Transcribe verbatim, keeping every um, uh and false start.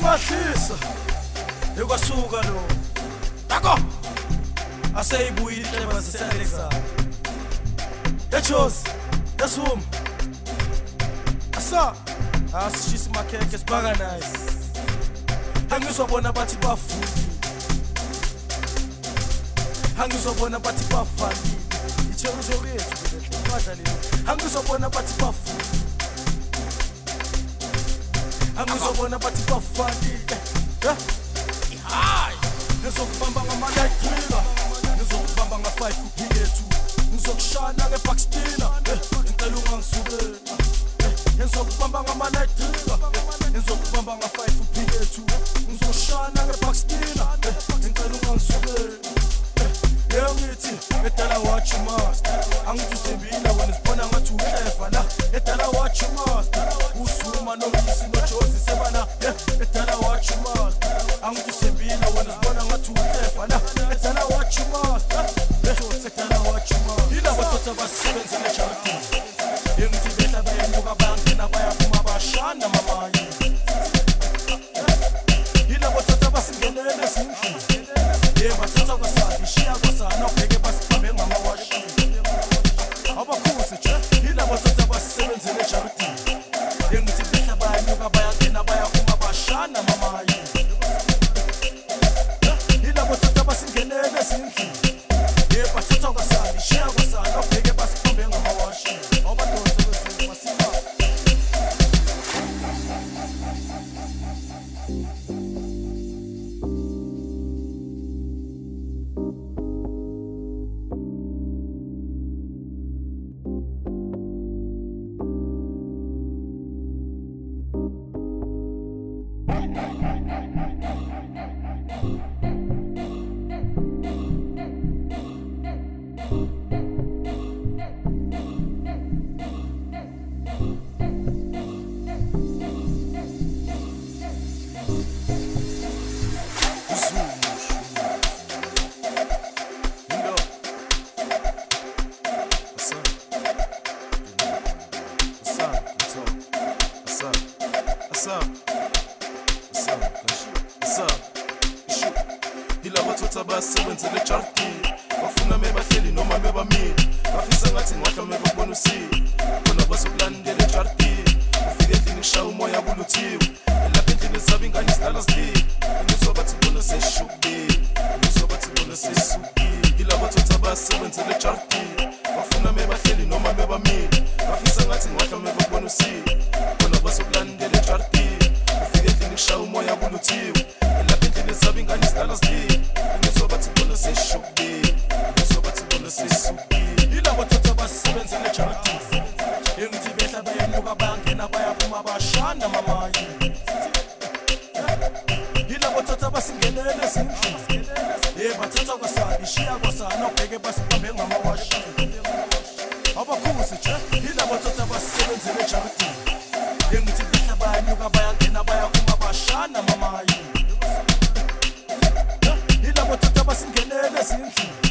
Bahlisa ekwasuka lo Tako aseyibuyile ihleba sisalexa Echosi yasum Asa asishisa makheke sibaka nice Angizobona bathi bafuki Angizobona bathi bafaki Ichelo zokethu badlalile Angizobona bathi bafuki Angizobona bathi bafaki eh hayi ngizokubamba ngama-lightrigger ngizokubamba nga-five uphilethu ngizokushana ngebackstina ngicela ungangisukeli ngizokubamba ngama-lightrigger ngizokubamba nga-five uphilethu ngizokushana ngebackstina ngicela ungangisukeli yebo ngithi edala watch you master angithusembile wena sibona ngathi uhleva la edala watch you master usuma noyisi nojosi sebana edala watch you master angithusembile wena sibona ngathi uhleva la edala watch you master edala watch you master yila bathatha basebenzele charity yengithi behla bayemuka bangena bayaphuma bashana mamayi yila bathatha basingenele sindlu yebo bathatha kwasadi shiya kwasana ubheke basibambe ngamawashi abakhusi nje yila bathatha basebenzele charity yengithi behla bayanyuka bayagena bayaphuma bashana mamayi yila bathatha basingenele sindlu yebo bathatha kwasadi shiya kwasana ubheke basibambe ngamawashi abadonse bezwe masifa Yila bathatha basebenzele charity bafuna mebahleli noma mebamile bafisa ngathi ngwahla mebabona usile khona basokulandela charity ufike endlini shaya umoya kuluthiwe elapha endlini zabo ingane sidala sidile ngizwa bathi bona seshukile ngizwa bathi bona sesukile yila bathatha basebenzele charity bafuna mebahleli noma mebamile bafisa ngathi ngwahla mebabona usile khona basokulandela charity ufike endlini shaya umoya kuluthiwe elapha endlini zabo ingane sidala sidile ngizwa bathi bona seshukile ngizwa bathi bona sesukile yila bathatha basebenzele charity yengithi behla bayemuka bangena bayaphuma bashana mamayi yila bathatha basingenele sindlu yebo bathatha kwasadi shiya kwasana ubheke basibambe ngamawashi abakhusi nje yila bathatha basebenzele charity yengithi behla bayanyuka bayangena bayaphuma bashana mamayi yila bathatha basingenele sindlu